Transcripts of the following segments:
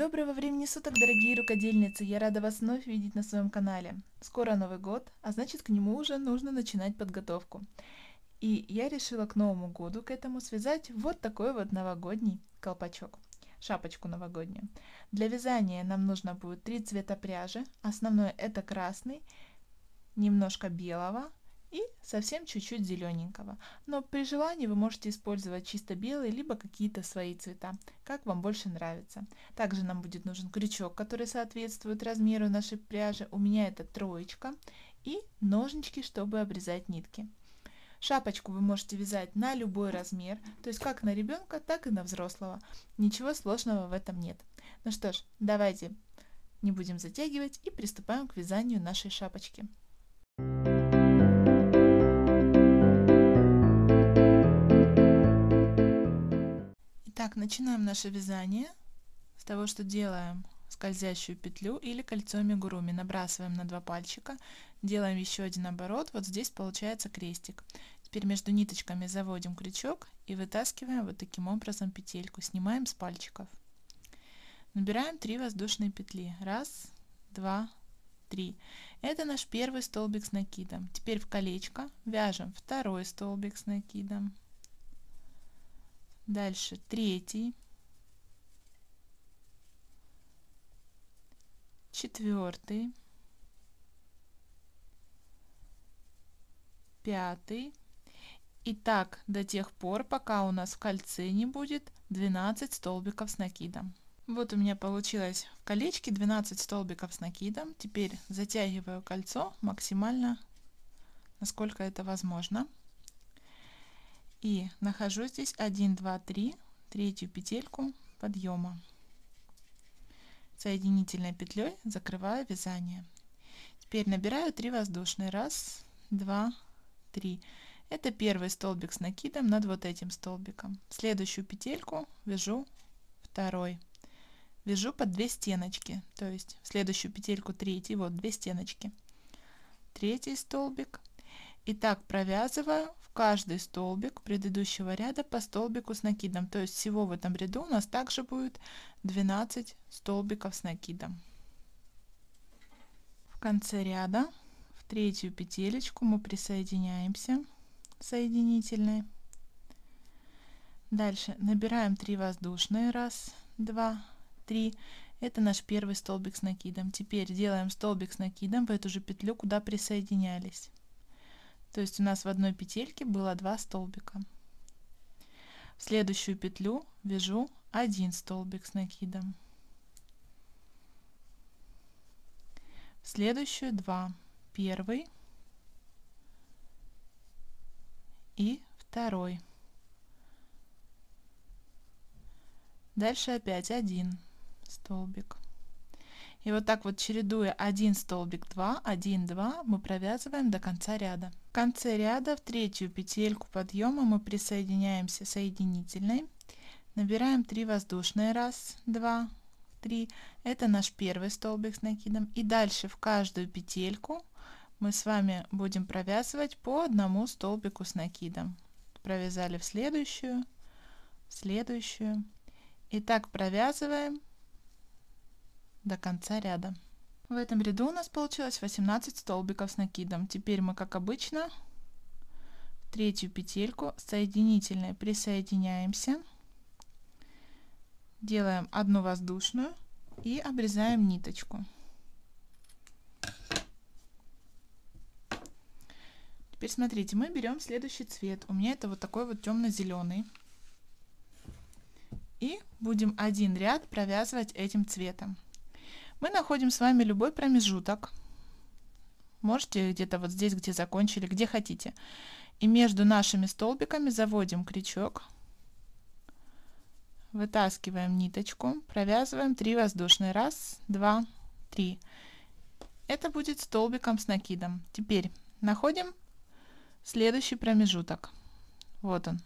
Доброго времени суток, дорогие рукодельницы! Я рада вас вновь видеть на своем канале. Скоро Новый год, а значит, к нему уже нужно начинать подготовку. И я решила к Новому году, к этому связать вот такой вот новогодний колпачок, шапочку новогоднюю. Для вязания нам нужно будет 3 цвета пряжи. Основной это красный, немножко белого и совсем чуть-чуть зелененького. Но при желании вы можете использовать чисто белый, либо какие-то свои цвета, как вам больше нравится. Также нам будет нужен крючок, который соответствует размеру нашей пряжи. У меня это 3, и ножнички, чтобы обрезать нитки. Шапочку вы можете вязать на любой размер, то есть как на ребенка, так и на взрослого. Ничего сложного в этом нет. Ну что ж, давайте не будем затягивать и приступаем к вязанию нашей шапочки. Итак, начинаем наше вязание с того, что делаем скользящую петлю или кольцо амигуруми, набрасываем на 2 пальчика, делаем еще один оборот, вот здесь получается крестик. Теперь между ниточками заводим крючок и вытаскиваем вот таким образом петельку, снимаем с пальчиков. Набираем 3 воздушные петли, 1, 2, 3. Это наш первый столбик с накидом. Теперь в колечко вяжем 2 столбик с накидом. Дальше 3, 4, 5 и так до тех пор, пока у нас в кольце не будет 12 столбиков с накидом. Вот у меня получилось в колечке 12 столбиков с накидом. Теперь затягиваю кольцо максимально, насколько это возможно. И нахожу здесь 1, 2, 3, третью петельку подъема. Соединительной петлей закрываю вязание. Теперь набираю 3 воздушные. 1, 2, 3. Это первый столбик с накидом над вот этим столбиком. Следующую петельку вяжу 2. Вяжу по 2 стеночки, то есть в следующую петельку 3, вот 2 стеночки. 3 столбик. И так провязываю в каждый столбик предыдущего ряда по столбику с накидом. То есть всего в этом ряду у нас также будет 12 столбиков с накидом. В конце ряда в 3 петелечку мы присоединяемся соединительной. Дальше набираем 3 воздушные. 1, 2, 3. Это наш первый столбик с накидом. Теперь делаем столбик с накидом в эту же петлю, куда присоединялись. То есть у нас в одной петельке было 2 столбика. В следующую петлю вяжу 1 столбик с накидом. В следующую 2. Первый и 2. Дальше опять 1 столбик. И вот так вот, чередуя 1 столбик, 2, 1, 2, мы провязываем до конца ряда. В конце ряда в 3 петельку подъема мы присоединяемся соединительной. Набираем 3 воздушные. 1, 2, 3. Это наш первый столбик с накидом. И дальше в каждую петельку мы с вами будем провязывать по 1 столбику с накидом. Провязали в следующую, в следующую. И так провязываем до конца ряда. В этом ряду у нас получилось 18 столбиков с накидом. Теперь мы, как обычно, в 3 петельку соединительной присоединяемся, делаем 1 воздушную и обрезаем ниточку. Теперь смотрите, мы берем следующий цвет. У меня это вот такой вот темно-зеленый. И будем один ряд провязывать этим цветом. Мы находим с вами любой промежуток. Можете где-то вот здесь, где закончили, где хотите. И между нашими столбиками заводим крючок. Вытаскиваем ниточку. Провязываем 3 воздушные. 1, 2, 3. Это будет столбиком с накидом. Теперь находим следующий промежуток. Вот он.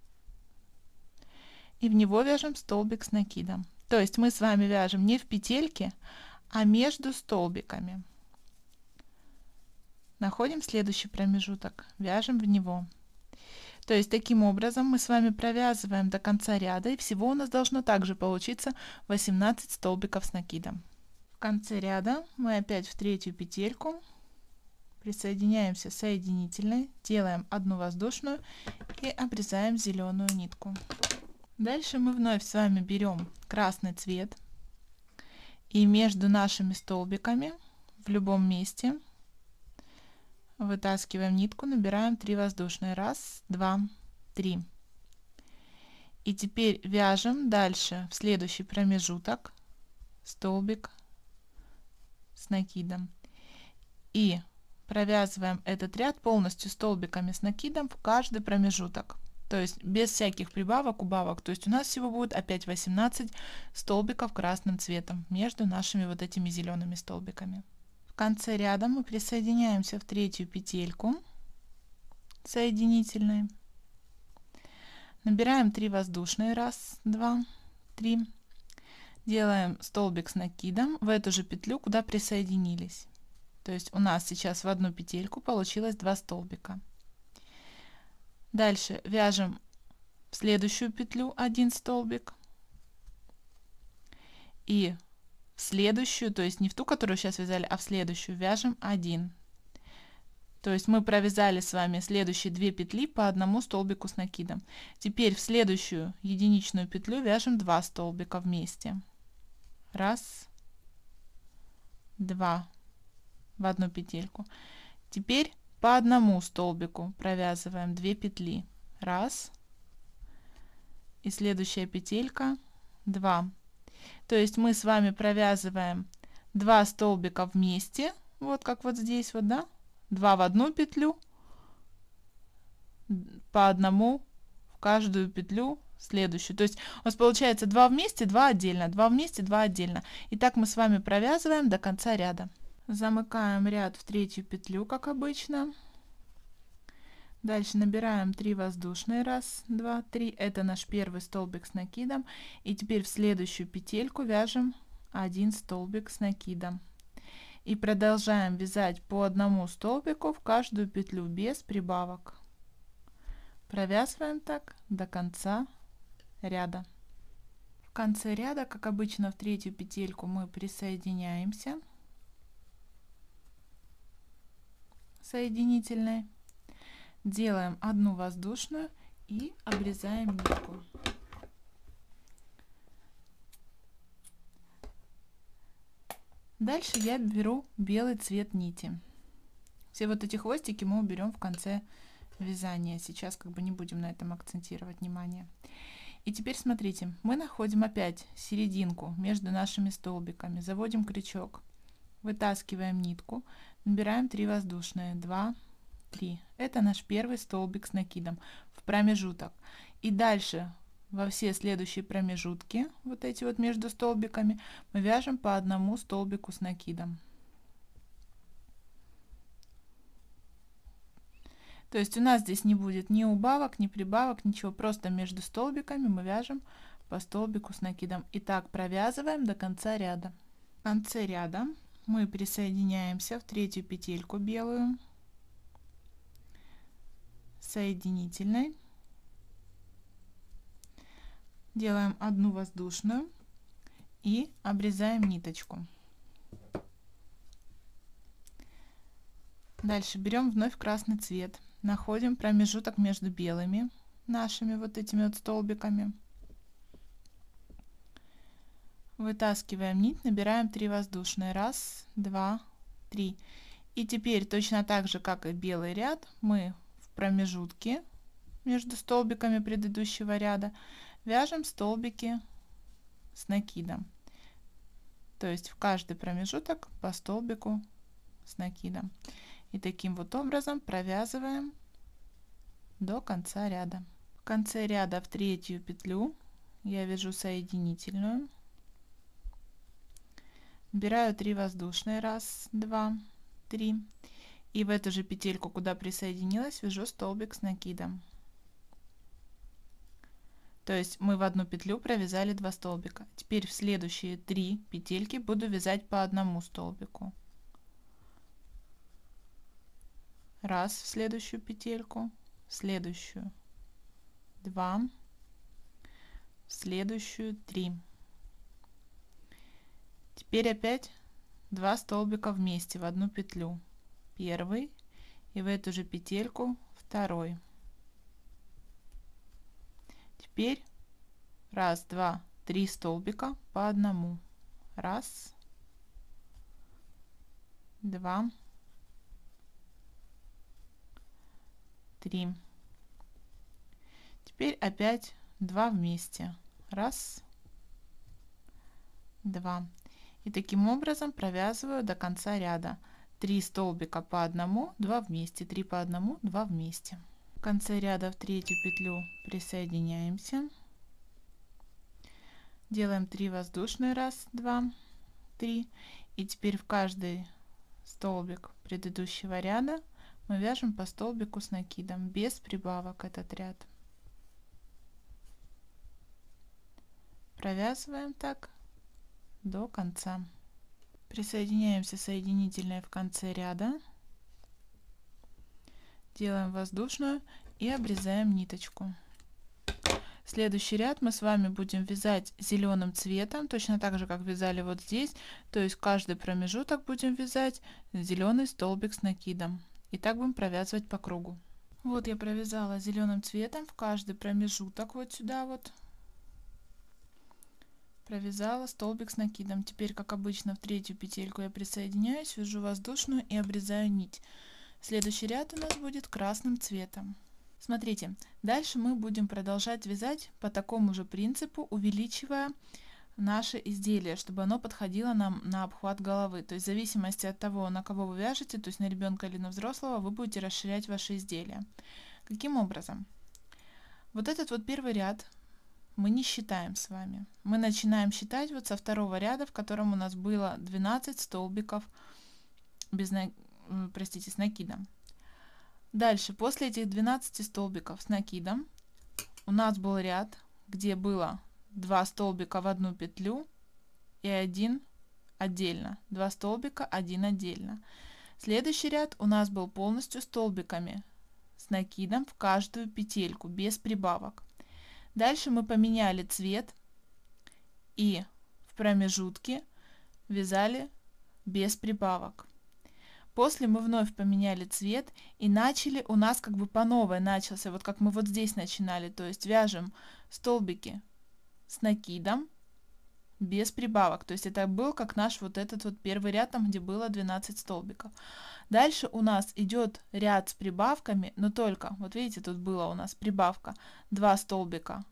И в него вяжем столбик с накидом. То есть мы с вами вяжем не в петельке, а между столбиками. Находим следующий промежуток, вяжем в него. То есть таким образом мы с вами провязываем до конца ряда, и всего у нас должно также получиться 18 столбиков с накидом. В конце ряда мы опять в третью петельку присоединяемся соединительной, делаем одну воздушную и обрезаем зеленую нитку. Дальше мы вновь с вами берем красный цвет и между нашими столбиками в любом месте вытаскиваем нитку, набираем 3 воздушные. 1, 2, 3. И теперь вяжем дальше в следующий промежуток столбик с накидом. И провязываем этот ряд полностью столбиками с накидом в каждый промежуток. То есть без всяких прибавок, убавок. То есть у нас всего будет опять 18 столбиков красным цветом между нашими вот этими зелеными столбиками. В конце ряда мы присоединяемся в третью петельку соединительной. Набираем 3 воздушные. 1, 2, 3. Делаем столбик с накидом в эту же петлю, куда присоединились. То есть у нас сейчас в одну петельку получилось 2 столбика. Дальше вяжем в следующую петлю 1 столбик. И в следующую, то есть не в ту, которую сейчас вязали, а в следующую вяжем 1. То есть мы провязали с вами следующие 2 петли по одному столбику с накидом. Теперь в следующую единичную петлю вяжем 2 столбика вместе. 1, 2 в одну петельку. Теперь по одному столбику провязываем 2 петли. 1 и следующая петелька 2. То есть мы с вами провязываем 2 столбика вместе, вот как вот здесь вот, да, 2 в одну петлю, по одному в каждую петлю следующую. То есть у нас получается 2 вместе, 2 отдельно, 2 вместе, 2 отдельно. И так мы с вами провязываем до конца ряда. Замыкаем ряд в третью петлю, как обычно. Дальше набираем 3 воздушные. 1, 2, 3. Это наш первый столбик с накидом. И теперь в следующую петельку вяжем 1 столбик с накидом. И продолжаем вязать по одному столбику в каждую петлю без прибавок. Провязываем так до конца ряда. В конце ряда, как обычно, в третью петельку мы присоединяемся соединительной, делаем одну воздушную и обрезаем нитку. Дальше я беру белый цвет нити. Все вот эти хвостики мы уберем в конце вязания. Сейчас как бы не будем на этом акцентировать внимание. И теперь смотрите, мы находим опять серединку между нашими столбиками, заводим крючок, вытаскиваем нитку, набираем 3 воздушные. 2, 3. Это наш первый столбик с накидом в промежуток. И дальше во все следующие промежутки, вот эти вот между столбиками, мы вяжем по одному столбику с накидом. То есть у нас здесь не будет ни убавок, ни прибавок, ничего. Просто между столбиками мы вяжем по столбику с накидом. И так провязываем до конца ряда. В конце ряда мы присоединяемся в третью петельку белую соединительной. Делаем одну воздушную и обрезаем ниточку. Дальше берем вновь красный цвет. Находим промежуток между белыми нашими вот этими вот столбиками. Вытаскиваем нить, набираем 3 воздушные. 1, 2, 3. И теперь точно так же, как и белый ряд, мы в промежутке между столбиками предыдущего ряда вяжем столбики с накидом. То есть в каждый промежуток по столбику с накидом. И таким вот образом провязываем до конца ряда. В конце ряда в третью петлю я вяжу соединительную. Набираю 3 воздушные. 1, 2, 3. И в эту же петельку, куда присоединилась, вяжу столбик с накидом. То есть мы в одну петлю провязали 2 столбика. Теперь в следующие 3 петельки буду вязать по одному столбику. 1 в следующую петельку, в следующую 2, в следующую 3. Теперь опять 2 столбика вместе в одну петлю. Первый, и в эту же петельку второй. Теперь 1, 2, 3 столбика по одному. 1, 2, 3. Теперь опять 2 вместе. 1, 2. И таким образом провязываю до конца ряда. 3 столбика по одному, 2 вместе, 3 по одному, 2 вместе. В конце ряда в третью петлю присоединяемся. Делаем 3 воздушные. 1, 2, 3. И теперь в каждый столбик предыдущего ряда мы вяжем по столбику с накидом, без прибавок этот ряд. Провязываем так до конца. Присоединяемся соединительной в конце ряда, делаем воздушную и обрезаем ниточку. Следующий ряд мы с вами будем вязать зеленым цветом, точно так же, как вязали вот здесь, то есть каждый промежуток будем вязать зеленый столбик с накидом. И так будем провязывать по кругу. Вот я провязала зеленым цветом в каждый промежуток вот сюда вот. Провязала столбик с накидом. Теперь, как обычно, в третью петельку я присоединяюсь, вяжу воздушную и обрезаю нить. Следующий ряд у нас будет красным цветом. Смотрите, дальше мы будем продолжать вязать по такому же принципу, увеличивая наше изделие, чтобы оно подходило нам на обхват головы. То есть в зависимости от того, на кого вы вяжете, то есть на ребенка или на взрослого, вы будете расширять ваше изделие. Каким образом? Вот этот вот первый ряд мы не считаем с вами. Мы начинаем считать вот со второго ряда, в котором у нас было 12 столбиков без, простите, с накидом. Дальше, после этих 12 столбиков с накидом, у нас был ряд, где было 2 столбика в одну петлю и 1 отдельно. 2 столбика, 1 отдельно. Следующий ряд у нас был полностью столбиками с накидом в каждую петельку, без прибавок. Дальше мы поменяли цвет и в промежутке вязали без прибавок. После мы вновь поменяли цвет и начали, у нас как бы по новой начался, вот как мы вот здесь начинали, то есть вяжем столбики с накидом без прибавок. То есть это был как наш вот этот вот первый ряд, там где было 12 столбиков. Дальше у нас идет ряд с прибавками, но только, вот видите, тут была у нас прибавка 2 столбика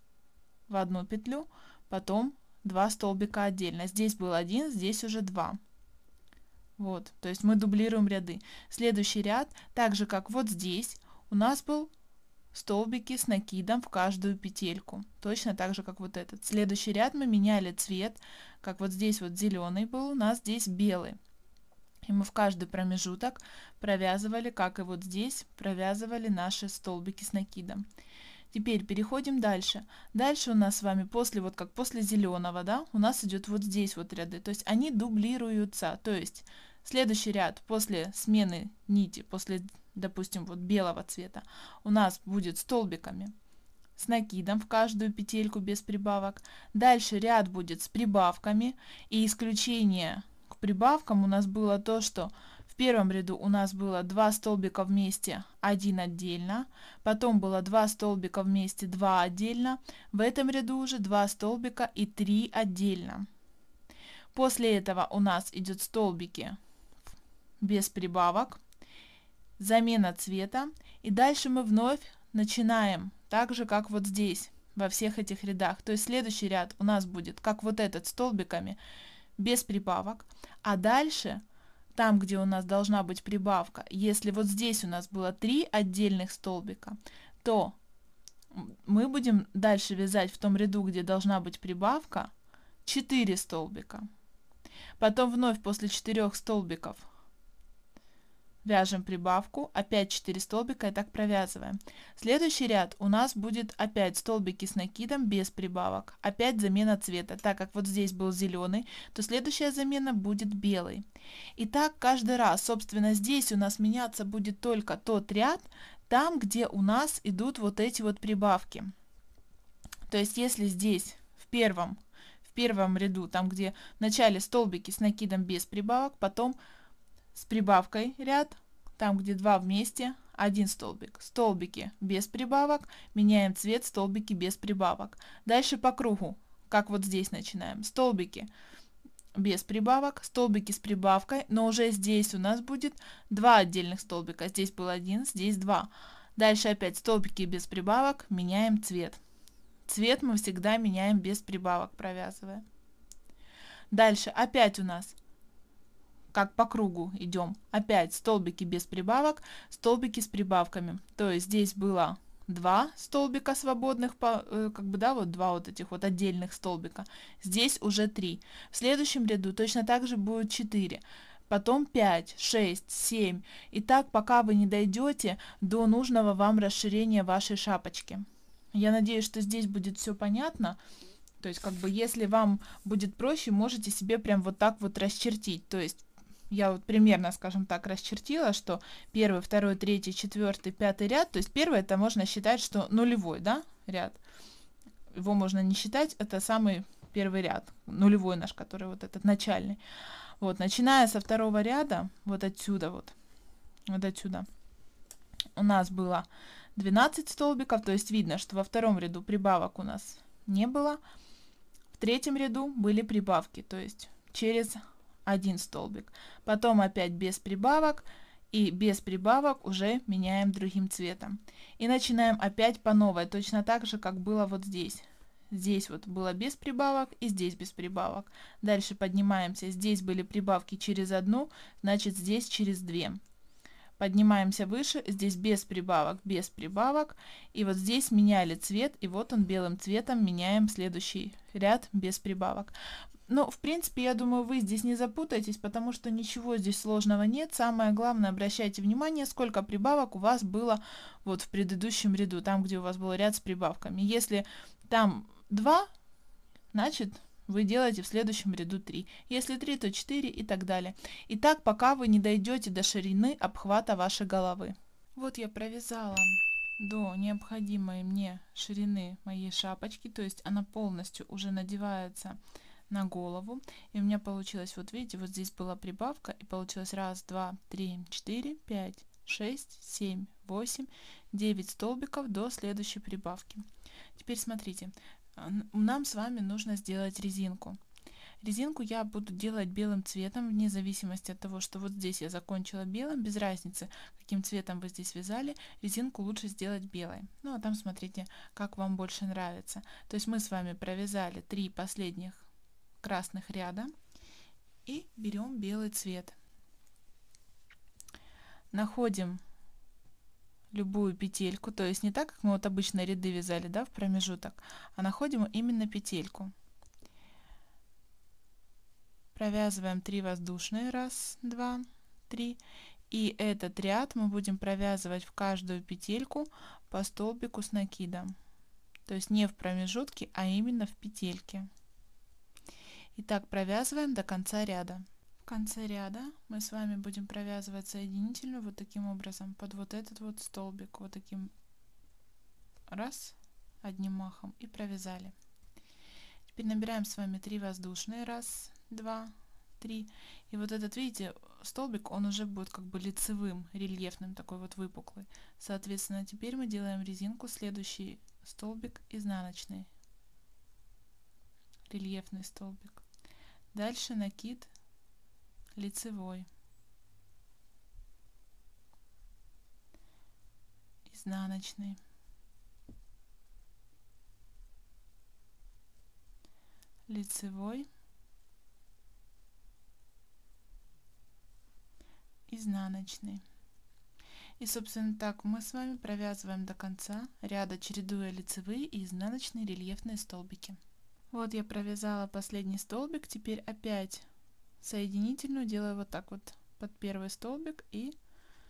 в одну петлю, потом 2 столбика отдельно. Здесь был 1, здесь уже 2. Вот, то есть мы дублируем ряды. Следующий ряд, так же как вот здесь, у нас был столбики с накидом в каждую петельку. Точно так же, как вот этот. Следующий ряд мы меняли цвет, как вот здесь вот зеленый был, у нас здесь белый. И мы в каждый промежуток провязывали, как и вот здесь, провязывали наши столбики с накидом. Теперь переходим дальше. Дальше у нас с вами после, вот как после зеленого, да, у нас идет вот здесь вот ряды. То есть они дублируются. То есть следующий ряд после смены нити, после, допустим, вот белого цвета, у нас будет столбиками с накидом в каждую петельку без прибавок. Дальше ряд будет с прибавками. И исключение к прибавкам у нас было то, что в первом ряду у нас было 2 столбика вместе, 1 отдельно. Потом было 2 столбика вместе, 2 отдельно. В этом ряду уже 2 столбика и 3 отдельно. После этого у нас идет столбики без прибавок, замена цвета. И дальше мы вновь начинаем так же, как вот здесь, во всех этих рядах. То есть следующий ряд у нас будет, как вот этот, столбиками без прибавок. А дальше, там, где у нас должна быть прибавка, если вот здесь у нас было 3 отдельных столбика, то мы будем дальше вязать в том ряду, где должна быть прибавка, 4 столбика. Потом вновь после 4 столбиков вяжем прибавку, опять 4 столбика и так провязываем. Следующий ряд у нас будет опять столбики с накидом без прибавок, опять замена цвета. Так как вот здесь был зеленый, то следующая замена будет белый. И так каждый раз. Собственно, здесь у нас меняться будет только тот ряд, там, где у нас идут вот эти вот прибавки. То есть, если здесь в первом ряду, там, где в начале столбики с накидом без прибавок, потом с прибавкой ряд, там, где 2 вместе, 1 столбик. Столбики без прибавок, меняем цвет, столбики без прибавок. Дальше по кругу, как вот здесь начинаем. Столбики без прибавок, столбики с прибавкой, но уже здесь у нас будет 2 отдельных столбика. Здесь был 1, здесь 2. Дальше опять столбики без прибавок, меняем цвет. Цвет мы всегда меняем без прибавок, провязывая. Дальше опять у нас, как по кругу идем, опять столбики без прибавок, столбики с прибавками. То есть здесь было 2 столбика свободных, как бы, да, вот 2 вот этих вот отдельных столбика. Здесь уже 3. В следующем ряду точно так же будет 4. Потом 5, 6, 7. И так, пока вы не дойдете до нужного вам расширения вашей шапочки. Я надеюсь, что здесь будет все понятно. То есть, как бы, если вам будет проще, можете себе прям вот так вот расчертить. То есть, я вот примерно, скажем так, расчертила, что 1, 2, 3, 4, 5 ряд. То есть, первый это можно считать, что нулевой, да, ряд. Его можно не считать, это самый первый ряд, нулевой наш, который вот этот начальный. Вот, начиная со второго ряда, вот отсюда вот отсюда, у нас было 12 столбиков, то есть видно, что во втором ряду прибавок у нас не было. В третьем ряду были прибавки, то есть через 1 столбик. Потом опять без прибавок, и без прибавок уже меняем другим цветом. И начинаем опять по новой, точно так же, как было вот здесь. Здесь вот было без прибавок и здесь без прибавок. Дальше поднимаемся, здесь были прибавки через 1, значит здесь через 2. Поднимаемся выше, здесь без прибавок, и вот здесь меняли цвет, и вот он белым цветом меняем следующий ряд без прибавок. Но в принципе, я думаю, вы здесь не запутаетесь, потому что ничего здесь сложного нет. Самое главное, обращайте внимание, сколько прибавок у вас было вот в предыдущем ряду, там, где у вас был ряд с прибавками. Если там 2, значит вы делаете в следующем ряду 3. Если 3, то 4 и так далее. И так, пока вы не дойдете до ширины обхвата вашей головы. Вот я провязала до необходимой мне ширины моей шапочки, то есть она полностью уже надевается на голову. И у меня получилось, вот видите, вот здесь была прибавка, и получилось 1, 2, 3, 4, 5, 6, 7, 8, 9 столбиков до следующей прибавки. Теперь смотрите. Нам с вами нужно сделать резинку. Резинку я буду делать белым цветом, вне зависимости от того, что вот здесь я закончила белым, без разницы, каким цветом вы здесь вязали, резинку лучше сделать белой. Ну а там смотрите, как вам больше нравится. То есть мы с вами провязали 3 последних красных ряда и берем белый цвет. Находим любую петельку, то есть не так, как мы вот обычно ряды вязали, да, в промежуток, а находим именно петельку. Провязываем 3 воздушные, 1, 2, 3, и этот ряд мы будем провязывать в каждую петельку по столбику с накидом, то есть не в промежутке, а именно в петельке. И так провязываем до конца ряда. В конце ряда мы с вами будем провязывать соединительную вот таким образом под вот этот вот столбик, вот таким раз, одним махом, и провязали. Теперь набираем с вами 3 воздушные, 1, 2, 3, и вот этот, видите, столбик, он уже будет как бы лицевым, рельефным, такой вот выпуклый. Соответственно, теперь мы делаем резинку, следующий столбик изнаночный, рельефный столбик. Дальше накид лицевой, изнаночный, лицевой, изнаночный. И собственно так мы с вами провязываем до конца ряда, чередуя лицевые и изнаночные рельефные столбики. Вот я провязала последний столбик, теперь опять соединительную делаю вот так вот под первый столбик и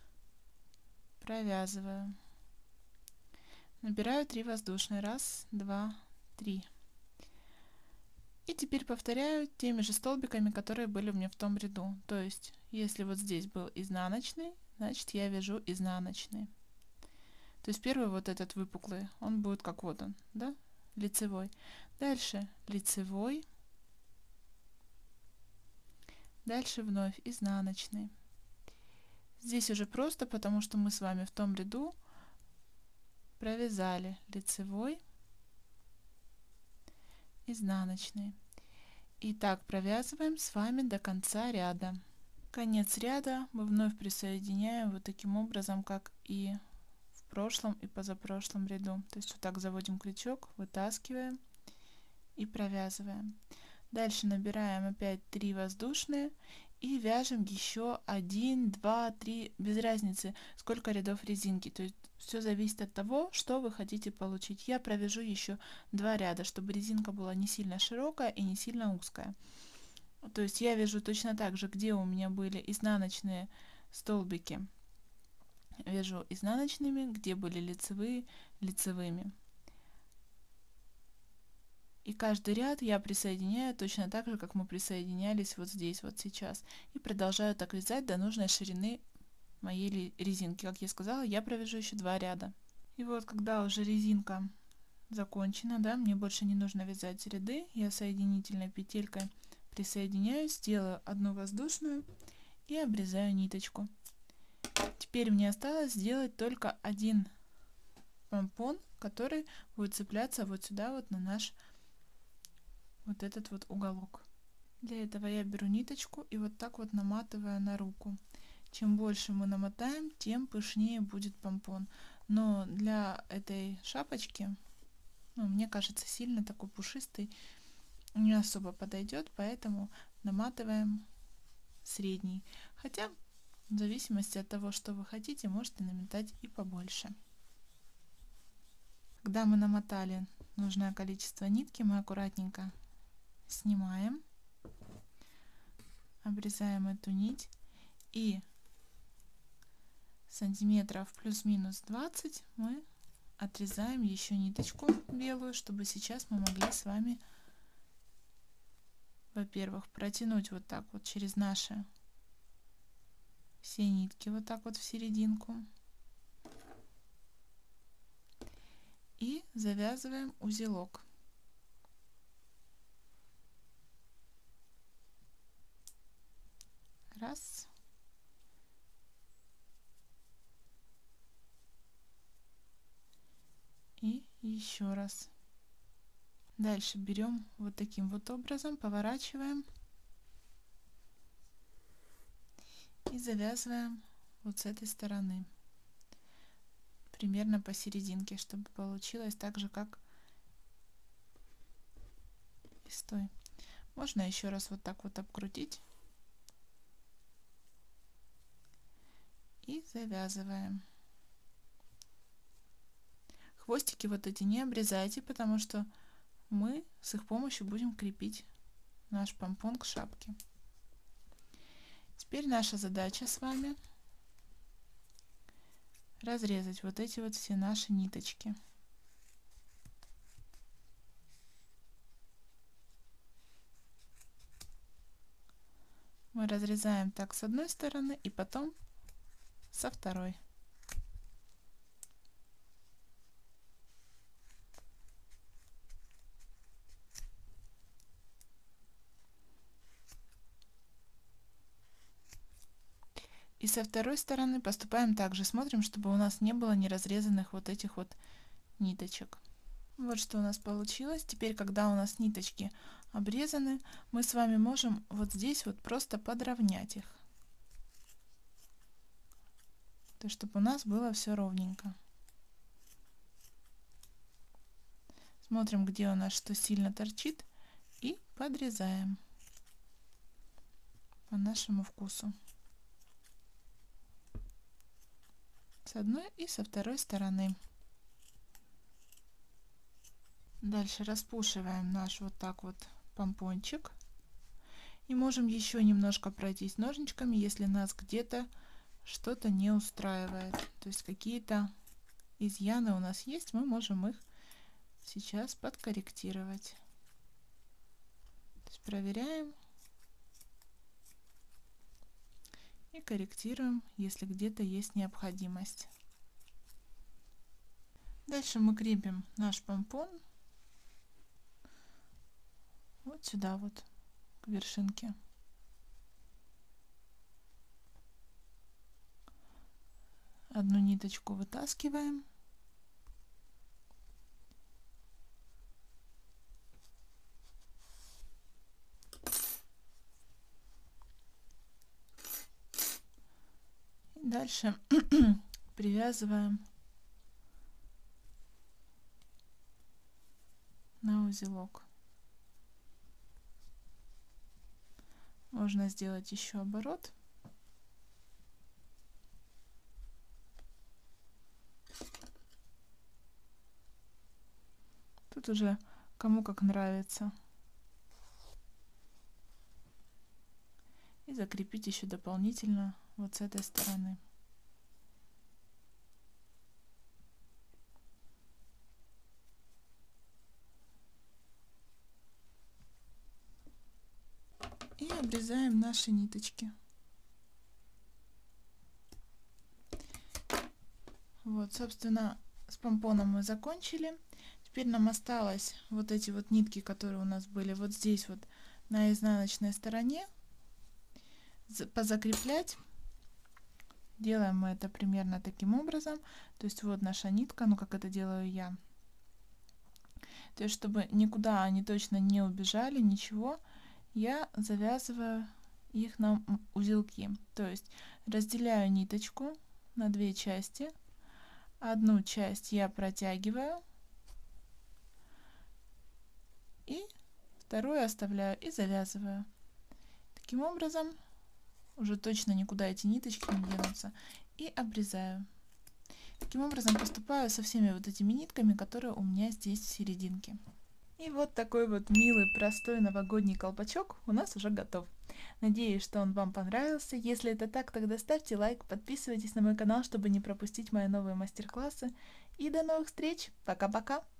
провязываю, набираю 3 воздушные, 1, 2, 3. И теперь повторяю теми же столбиками, которые были у меня в том ряду. То есть, если вот здесь был изнаночный, значит я вяжу изнаночный. То есть первый вот этот выпуклый, он будет как вот он, да, лицевой. Дальше лицевой, дальше вновь изнаночный. Здесь уже просто, потому что мы с вами в том ряду провязали лицевой, изнаночный. И так провязываем с вами до конца ряда. Конец ряда мы вновь присоединяем вот таким образом, как и в прошлом и позапрошлом ряду. То есть вот так заводим крючок, вытаскиваем и провязываем. Дальше набираем опять 3 воздушные и вяжем еще 1, 2, 3, без разницы, сколько рядов резинки. То есть все зависит от того, что вы хотите получить. Я провяжу еще 2 ряда, чтобы резинка была не сильно широкая и не сильно узкая. То есть я вяжу точно так же, где у меня были изнаночные столбики, вяжу изнаночными, где были лицевые, лицевыми. И каждый ряд я присоединяю точно так же, как мы присоединялись вот здесь, вот сейчас. И продолжаю так вязать до нужной ширины моей резинки. Как я сказала, я провяжу еще 2 ряда. И вот когда уже резинка закончена, да, мне больше не нужно вязать ряды, я соединительной петелькой присоединяюсь, делаю одну воздушную и обрезаю ниточку. Теперь мне осталось сделать только один помпон, который будет цепляться вот сюда, вот на наш вот этот вот уголок. Для этого я беру ниточку и вот так вот наматываю на руку. Чем больше мы намотаем, тем пышнее будет помпон. Но для этой шапочки, ну, мне кажется, сильно такой пушистый не особо подойдет, поэтому наматываем средний. Хотя, в зависимости от того, что вы хотите, можете намотать и побольше. Когда мы намотали нужное количество нитки, мы аккуратненько снимаем, обрезаем эту нить и сантиметров плюс-минус 20 мы отрезаем еще ниточку белую, чтобы сейчас мы могли с вами, во-первых, протянуть вот так вот через наши все нитки вот так вот в серединку и завязываем узелок. Раз. И еще раз. Дальше берем вот таким вот образом, поворачиваем и завязываем вот с этой стороны. Примерно посерединке, чтобы получилось так же, как и с той. Можно еще раз вот так вот обкрутить. И завязываем. Хвостики вот эти не обрезайте, потому что мы с их помощью будем крепить наш помпон к шапке. Теперь наша задача с вами разрезать вот эти вот все наши ниточки. Мы разрезаем так с одной стороны и потом со второй. И со второй стороны поступаем также. Смотрим, чтобы у нас не было неразрезанных вот этих вот ниточек. Вот что у нас получилось. Теперь, когда у нас ниточки обрезаны, мы с вами можем вот здесь вот просто подровнять их. То есть, чтобы у нас было все ровненько. Смотрим, где у нас что сильно торчит, и подрезаем по нашему вкусу. С одной и со второй стороны. Дальше распушиваем наш вот так вот помпончик. И можем еще немножко пройтись ножничками, если нас где-то что-то не устраивает. То есть какие-то изъяны у нас есть, мы можем их сейчас подкорректировать. То есть проверяем и корректируем, если где-то есть необходимость. Дальше мы крепим наш помпон вот сюда вот, к вершинке. Одну ниточку вытаскиваем. И дальше привязываем на узелок. Можно сделать еще оборот. Тут уже кому как нравится. И закрепить еще дополнительно вот с этой стороны. И обрезаем наши ниточки. Вот, собственно, с помпоном мы закончили. Теперь нам осталось вот эти вот нитки, которые у нас были вот здесь вот на изнаночной стороне, позакреплять. Делаем мы это примерно таким образом. То есть вот наша нитка, ну как это делаю я. То есть чтобы никуда они точно не убежали, ничего, я завязываю их на узелки. То есть разделяю ниточку на две части. Одну часть я протягиваю и вторую оставляю и завязываю. Таким образом уже точно никуда эти ниточки не денутся. И обрезаю. Таким образом поступаю со всеми вот этими нитками, которые у меня здесь в серединке. И вот такой вот милый, простой новогодний колпачок у нас уже готов. Надеюсь, что он вам понравился. Если это так, тогда ставьте лайк, подписывайтесь на мой канал, чтобы не пропустить мои новые мастер-классы. И до новых встреч! Пока-пока!